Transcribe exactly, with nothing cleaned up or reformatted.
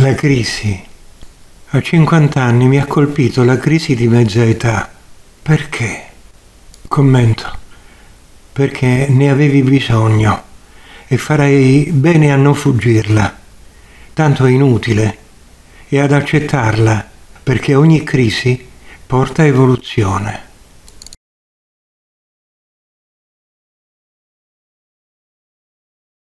La crisi. A cinquanta anni mi ha colpito la crisi di mezza età. Perché? Commento. Perché ne avevi bisogno e farei bene a non fuggirla. Tanto è inutile e ad accettarla, perché ogni crisi porta evoluzione.